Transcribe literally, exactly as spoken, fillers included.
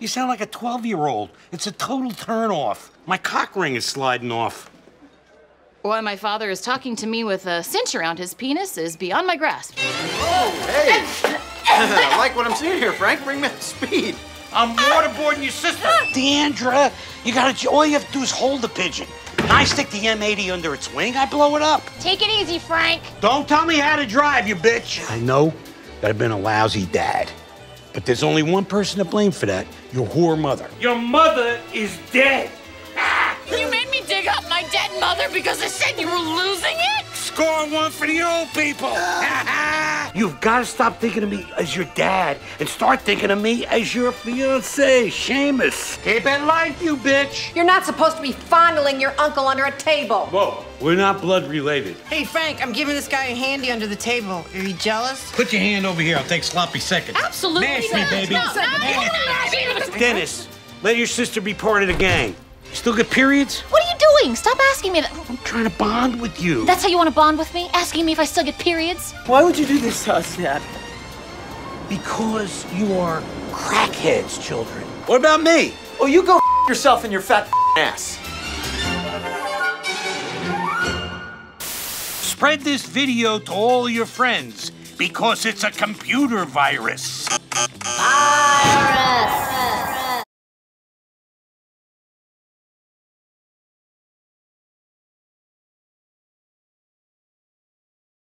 You sound like a twelve-year-old. It's a total turn-off. My cock ring is sliding off. Why my father is talking to me with a cinch around his penis is beyond my grasp. Oh, hey! I like what I'm seeing here, Frank. Bring me up to speed. I'm waterboarding your sister. Deandra, you gotta, all you have to do is hold the pigeon. And I stick the M eighty under its wing, I blow it up. Take it easy, Frank. Don't tell me how to drive, you bitch. I know that I've been a lousy dad, but there's only one person to blame for that, your whore mother. Your mother is dead. You made me dig up my dead mother because I said you were losing it? Score one for the old people. You've got to stop thinking of me as your dad and start thinking of me as your fiancé, Seamus. Keep it light, you bitch. You're not supposed to be fondling your uncle under a table. Whoa, we're not blood related. Hey, Frank, I'm giving this guy a handy under the table. Are you jealous? Put your hand over here. I'll take sloppy seconds. Absolutely Mash not. me, baby. No, no, no, no. Dennis, let your sister be part of the gang. Still get periods? What are you doing? Stop asking me that. I'm trying to bond with you. That's how you want to bond with me? Asking me if I still get periods? Why would you do this to us, Dad? Because you are crackheads, children. What about me? Oh, you go yourself in your fat ass. Spread this video to all your friends because it's a computer virus.